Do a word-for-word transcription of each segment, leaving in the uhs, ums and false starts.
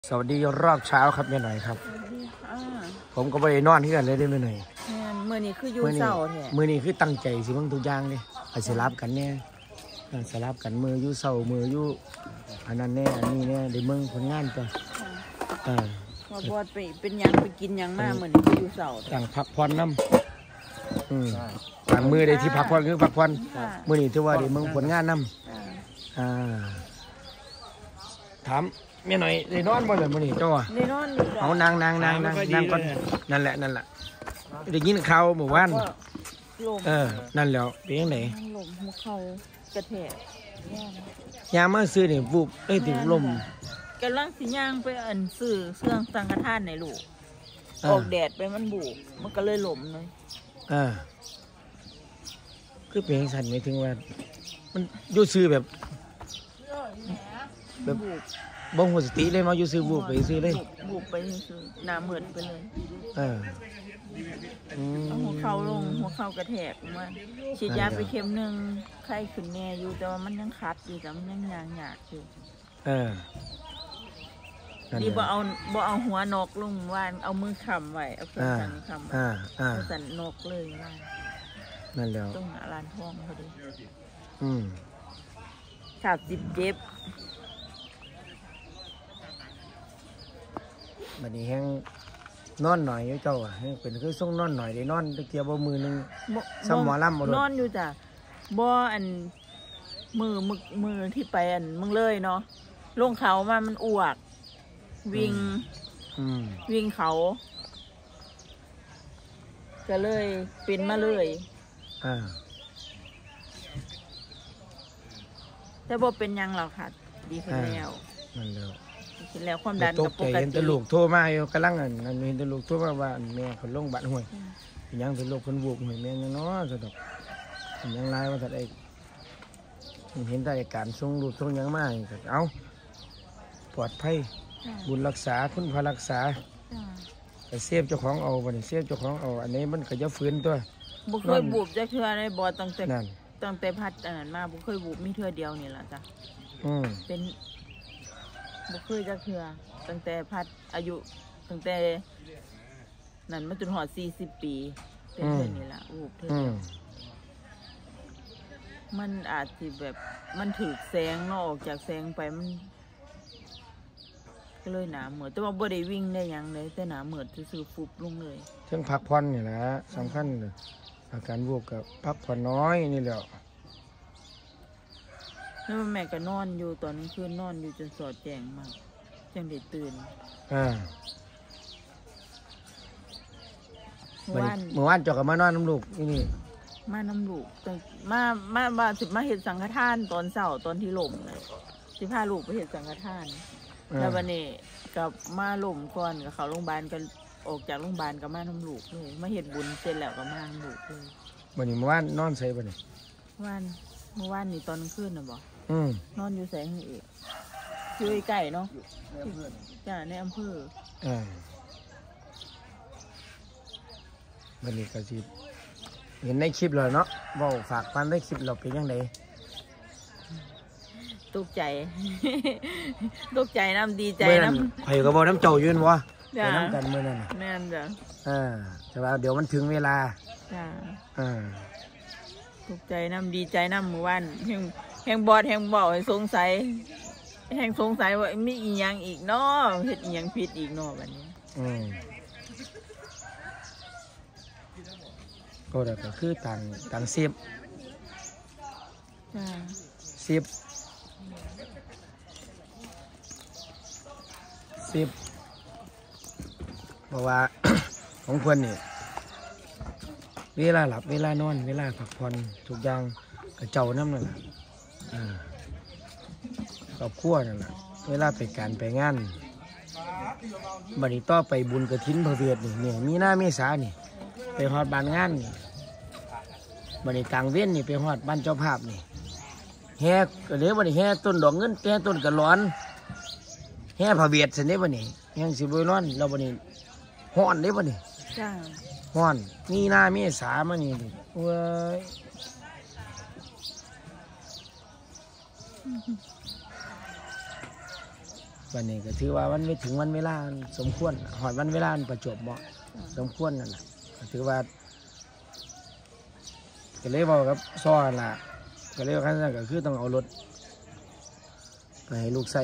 สวัสดีรอบเช้าครับแม่หน่อยครับผมก็ไปนอนที่กันเลยได้แม่หน่อยเมื่อนี้คืออยู่เสาแท้เมื่อนี้คือตั้งใจสิบางทุกอย่างเลยไปสลับกันเนี่ยสลับกันมืออยู่เสามืออยู่อันนั้นเนี่ยอันนี้เนี่ยเดี๋ยวมึงผลงานตัวอ่าว่าบอดไปเป็นยังไปกินยังมากเหมือนคืออยู่เสาต่างพักผ่อนน้ำอืมต่างมือได้ที่พักผ่อนคือพักผ่อนมือนี้ถือว่าเดี๋ยวมึงผลงานน้ำอ่าถามแม่หน่อยได้นอนบ่เลยมื้อนี้เจ้าอ่ะได้นอนอยู่เอานางนางนางนางนางก่อนนั่นแหละนั่นแหละได้ยินข่าวเมื่อวานเออนั่นแล้วเป็นยังไงลมหัวเข่ากระแทกยามมาซื้อนี่วูบเอ้ยติดลมกำลังสิย่างไปอันซื้อเครื่องสังฆทานในลูกออกแดดไปมันบุกมันก็เลยหลมเลยอ่าคือเป็นสั่นไม่ถึงว่ามันอยู่ซื้อแบบแบบบ่งหัวสติเลยมาอยู่ซื้อบุกไปซื้อเลยบุกไปซื้อหน้าเหมือนไปเลยเออหัวเข่าลงหัวเข่ากระแทกมันฉีดยาไปเข็มหนึ่งไข้ขึ้นแน่อยู่แต่ว่ามันยังคัดอยู่แต่มันยังยางหยาดอยู่เออดีบ่เอาบ่เอาหัวนกลงวานเอามือคำไว้เอาเครื่องสั่นคำไว้เอาสั่นนกเลยว่านั่นแล้วต้องหาลานทองพอดีอืมสามสิบเจ็บบัดนี้แห้งนอนหน่อยเจ้าอ่ะเป็นคือส่งนอนหน่อยได้นอนเกี่ยวบ่มือนึงสมอลำบ่นอนอยู่จ้ะบ่อันมือมือมือที่ไปอันมึงเลยเนาะลงเขามามันอ้วกวิ่งวิ่งเขาก็เลยเป็นมาเลยอ่าแต่บ่เป็นยังหรอกค่ะดีขึ้นแล้วนั่นแล้วเห็นแล้วความดันกับปกติเห็นตะลูกโทรมาอยู่กำลังอันนั้นเห็นตะลูกโทรมาว่าแม่เขาลงบัตรห่วยยังตะลูกคนบุกห่วยแม่ยังน้อสะดอกยังไล่ว่าถ้าได้เห็นได้การส่งลูกส่งยังมากเอาปลอดภัยบุญรักษาคุณพระรักษาแต่เสียบเจ้าของเอาบัดนี้เสียบเจ้าของเอาอันนี้มันก็จะฟื้นตัวบุเคยบุบจะเทื่อในบ่อตั้งแต่ตั้งแต่พัดอันนั้นมาบุเคยบุบมีเทื่อเดียวนี่แหละจ้ะเป็นบุเคยจะเทื่อตั้งแต่พัดอายุตั้งแต่นั่นมาจนหอดสี่สิบปีเป็นเทื่อนี่แหละบุบเทื่อมันอาจจะแบบมันถือแสงนอกจากแสงไปมันก็เลยหนาเหมือนแต่ว่าบ่ได้วิ่งได้ยังเลยแต่หนาเหมือนซื้อฟุบลงเลยเรื่องพักผ่อนนี่แหละสำคัญเลยอาการบวกกับพักผ่อนน้อยนี่แหละแล้วแม่ก็นอนอยู่ตอนนี้คืนนอนอยู่จนสอดแจงมากจังได้ตื่นอ่าเมื่อวานเมื่อวานจอกกับมานอนน้ำลูกนี่นี่มาน้ำลูกมามามาสิมาเห็ดสังฆทานตอนเช้าตอนที่หล่มเลยสิพาลูกไปเห็ดสังฆทานแล้ววันนี้กับมาหล่มก่อนกับเขาโรงพยาบาลกันออกจากโรงพยาบาลกับมาน้ำลูกเลยมาเห็ดบุญเสร็จแล้วกับมาน้ำลูกเลยวันนี้เมื่อวานนอนใส่บ่เนี่ยวันเมื่อวานนี่ตอนคืนนะบอกอืมนอนอยู่แสงนี่เองอยู่ไก่เนาะจ้าในอำเภออ่าวันนี้ก็สิเห็นในคลิปเลยเนาะบอกฝากความได้คลิปเราเป็นยังไงตกใจตกใจน้ำดีใจน้ำใครก็บอกน้ำเจ้ายืนวะไปน้ำกันเมื่อนั้นแม่นจ้ะอ่าแต่ว่าเดี๋ยวมันถึงเวลาจ้าอ่าตกใจน้ำดีใจน้ำหมู่บ้านแห่งแห่งบอดแห่งบ่อสงสัยแห่งสงสัยว่ามีอีหยังอีกเนาะเฮ็ดอีหยังผิดอีกเนาะแบบนี้อืมก็ได้ก็คือต่างต่างเสียบเสียบเสียบเพราะว่า ของคนนี่เวลาหลับเวลานอนเวลาพักผ่อนทุกอย่างกระเจ้าน้ำนั่นแหละครอบครัวนั่นแหละเวลาไปการไปงานบัดนี้ต่อไปบุญกฐินพระเวทนี่เนี่ยมีหน้าเมษานี่ไปฮอดบ้านงานนี่บัดนี้กลางเว้นนี่ไปฮอดบ้านเจ้าภาพนี่แห่ก็เลยบัดนี้แห่ต้นดอกเงินแห่ต้นกระร้อนแห่พระเวทสิเนี่ยบัดนี้แห่สิบร้อนเราบัดนี้ฮ้อนเลยบัดนี้ฮ้อนมีหน้าเมษามานี่เว้ยวันนี้ก็ถือว่าวันไม่ถึงวันเวลาสมควรหอดวันเวลาประจวบเหมาะสมควรนั่นแหละถือว่าก็เลยบอกกับซ้อนล่ะก็เลยว่าขั้นตอนก็คือต้องเอารถไปให้ลูกใส่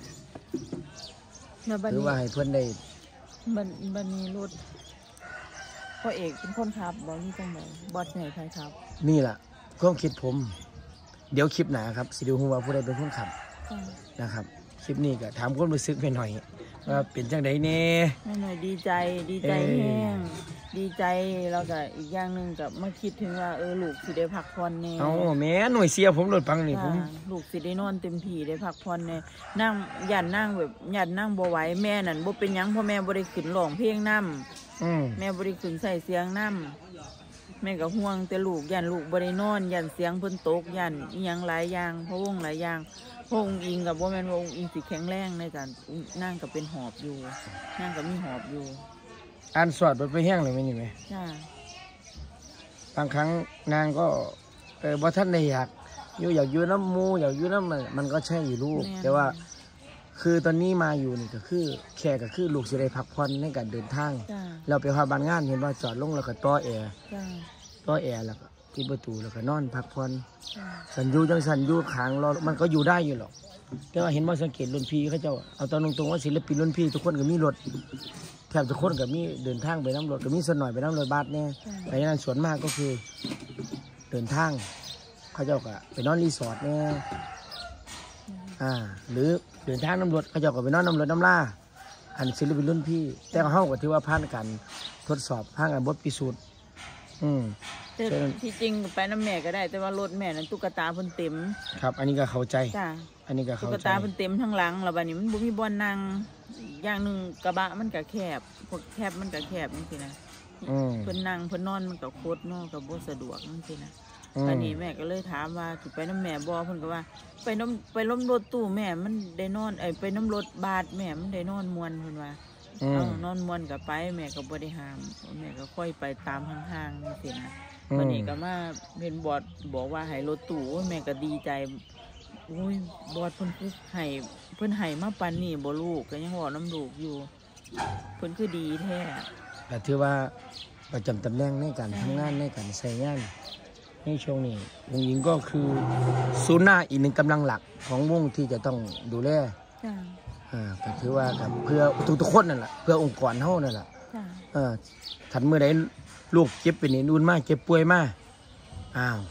หรือว่าให้เพื่อนได้บันบันนี้รถพ่อเอกเป็นคนขับบอกนี่จังไหนบอสใหญ่ใครครับนี่แหละความคิดผมเดี๋ยวคลิปหนาครับสิดูหัวผู้ใดเป็นคนขับนะครับคลิปนี้ก็ถามคนรู้สึกไปหน่อยว่าเป็นจังไดเน่หน่อยดีใจดีใจแห้งดีใจแล้วก็อีกอย่างหนึ่งกับมาคิดถึงว่าเออลูกสิได้พักผ่อนเนี่ยเอาแม่หน่วยเสียผมหลุดปังนี่ผมลูกสิได้นอนเต็มที่ได้พักผ่อนเนี่ยนั่งยันนั่งแบบยันนั่งบ่ไหวแม่นั่นบ่เป็นยังเพราะแม่บ่ได้ขึ้นร้องเพลงน้ำแม่บ่ได้ขึ้นใส่เสียงน้ำแม่ก็ห่วงแต่ลูกยันลูกบ่ได้นอนยันเสียงเพิ่นตกยันอีหยังหลายอย่างเพราะวงหลายอย่างพงอิงกับว่าแม่นวงอิงสิแข็งแรงในการนั่งกับเป็นหอบอยู่นั่งกับมีหอบอยู่อ่านสวดไปแห้งเลยไหมนี่ไหมใช่บางครั้งนางก็เออบ่ท่านได้อยากอยู่อยากอยู่น้ำมูอยากอยู่น้ำมันมันก็ใช่อยู่ลูกแต่ว่าคือตอนนี้มาอยู่นี่ก็คือแค่ก็คือลูกสิได้พักผ่อนในการเดินทางเราไปหาบ้านงานเห็นว่าจอดลงแล้วก็ต่อแอร์ต่อแอร์แล้วก็ที่ประตูแล้วก็นอนพักผ่อนสันยูจังสันยูขางเรามันก็อยู่ได้อยู่หรอกแต่ว่าเห็นว่าสังเกตรุ่นพี่เขาเจ้าเอาตอนตรงๆว่าศิลปินรุ่นพี่ทุกคนก็มีรถแทบทุกคนก็มีเดินทางไปน้ำรถก็มีส่วนหน่อยไปน้ำรถบัสเนี่ยแต่ยังนั้นส่วนมากก็คือเดินทางเขาเจ้าก็ไปนอนรีสอร์ทเนี่ยอ่าหรือเดินทางน้ำรถเขาเจ้าก็ไปนอนน้ำรถน้ำล่าอันศิลปินรุ่นพี่แต่เขาก็ถือว่าผ่านการทดสอบผ่านการบทพิสูจน์อืมที่จริงไปน้ำแม่ก็ได้แต่ว่ารถแม่นั้นตุ๊กตาเพิ่นเต็มครับอันนี้ก็เข้าใจจ้าอันนี้ก็เข้าใจตุ๊กตาเพิ่นเต็มทั้งหลังแล้วบัดนี้มันบ่มีบ่อนนั่งอย่างหนึ่งกระบะมันก็แคบพวกแคบมันก็แคบนี่สินะเพิ่นนั่งเพิ่นนอนมันก็โคตรนอกก็บ่สะดวกนี่สินะอันนี้แม่ก็เลยถามว่าสิไปน้ำแม่บ่เพิ่นก็ว่าไปน้ำไปล้มรถตู้แม่มันได้นอนไอ้ไปน้ำรถบาดแม่มันได้นอนมวนเพิ่นว่าเอานอนมวนก็ไปแม่ก็บ่ได้ห้ามแม่ก็ค่อยไปตามห่างๆนี่สินะวันนี้ก็มาเป็นบอดบอกว่าให้รถตู้แม่ก็ดีใจโอ้ยบอดเพิ่นคือให้เพิ่นให้มาปันนี่บ่ลูกก็ยังบอกน้ำลูกอยู่เพิ่นคือดีแท้แต่ถือว่าประจำตำแหน่งในการทำงานในการใช้งานในช่วงนี้วงหญิงก็คือศูนย์หน้าอีกหนึ่งกำลังหลักของวงที่จะต้องดูแลอ่าก็ถือว่ากับเพื่อทุกๆคนนั่นแหละเพื่อองค์กรเท่านั่นแหละเออถัดเมื่อใดลูกเจ็บเป็นนู่นมากเจ็บป่วยมากอ้าว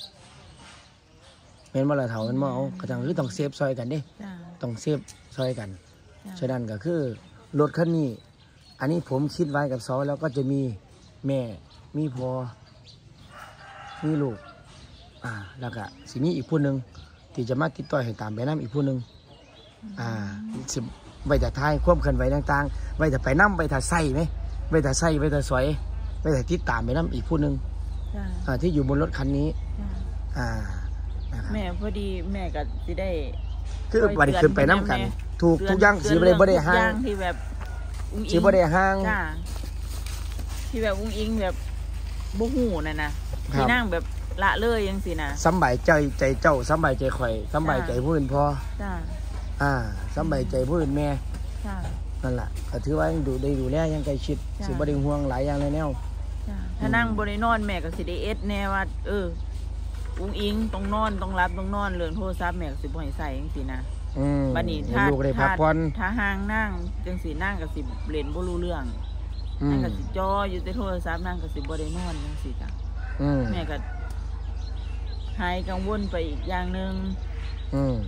เม็นว่าเราเถากันมาเอากระจังคือต้องเซฟซอยกันดิต้องเซฟซอยกันฉะนั้นก็คือรถคันนี้อันนี้ผมคิดไว้กับซอแล้วก็จะมีแม่มีพ่อมีลูกอ่าแล้วก็สิ่งนี้อีกผู้หนึ่งที่จะมาติดต่อให้ตามไปน้ำอีกผู้หนึ่งอ่าสิไว้แต่ท้ายควบกันไว้ต่างๆไว้แต่ไปน้ำไว้แต่ใส่ไหมไว้แต่ใส่ไว้แต่สวยไว้แต่ติดตามไปน้ำอีกผู้หนึ่งที่อยู่บนรถคันนี้อ่าแม่พอดีแม่ก็จะได้คือวันนี้ขึ้นไปน้ำกันถูกทุกอย่างสีบริบริห้างที่แบบสีบริห้างที่แบบอุ้งอิงแบบบุหูน่ะนะที่นั่งแบบละเลยยังสินะสบายใจใจเจ้าสบายใจข่อยสบายใจผู้อื่นพออ่าสบายใจผู้อื่นแม่นั่นแหละก็ถือว่ายังดูได้ดูแลยังใกล้ชิดสีบริห่วงหลายอย่างเลยแนวถ้านั่งบริโนอนแม่ก็สิได้เอสแน่ว่าเอออุ้งอิงต้องนอนต้องรับต้องนอนเรื่องโทรศัพท์แม่ก็สิบ่ให้ใส่ยังสินะบัดนี้ถ้าถ้าห่างนั่งจังสีนั่งกับสิเล่นบ่รู้เรื่องนั่งกับสิจออยู่ในโทรศัพท์นั่งกับสิบ่ได้นอนจังสิจ้ะแม่ก็หายกังวลไปอีกอย่างหนึ่งอืม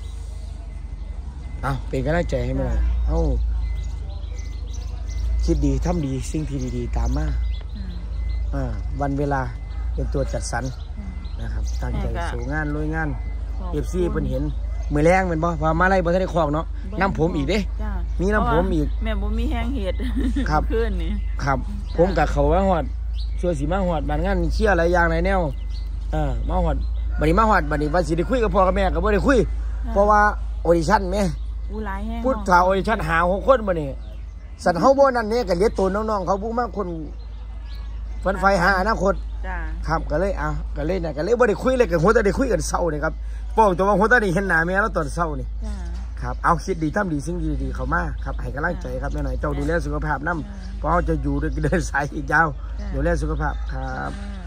เอาเป็นกำลังใจให้แม่เอาคิดดีทำดีสิ่งที่ดีๆตามมาอ่าวันเวลาเป็นตัวจัดสรรนะครับตั้งใจสู่งานลุยงานเอฟซีเป็นเห็นมือแรงเป็นบ่พอมาไล่บ่ทันได้คลองเนาะน้ำผมอีกเด้มีน้ำผมอีกแม่บ่มีแห้งเห็ดครับขึ้นนี่ครับผมกับเขาว่าหอดช่วยสีมาหอดบานงานเชี่ยอะไรอย่างไรแนวเออมาหอดบัดนี้มาหอดบัดนี้วันสิได้คุยกับพ่อกับแม่ก็บ่ได้คุยเพราะว่าออดิชั่นแม่พูดถ่าออดิชั่นหาหกคนบัดนี้สัตว์เฮาบ่นั่นเนี่ยก็เลี้ยงตัวน้องๆเขาบุ้มากคนฝันไฟหาอนาคตครับก็เลยอ่ะก็เลยเนี่ยก็เลยบ่ได้คุยเลยกับหัวตาได้คุยกันเศร้านี่ครับบอกตัวว่าหัวตาได้เห็นหน้าแม่แล้วตอนเศร้านี่ครับเอาคิดดีทำดีสิ่งดีๆเข้ามาครับให้กำลังใจครับแม่หน่อยเจ้าดูแลสุขภาพนำเพราะเขาจะอยู่ด้วยเดินสายอีกยาวดูแลสุขภาพครับ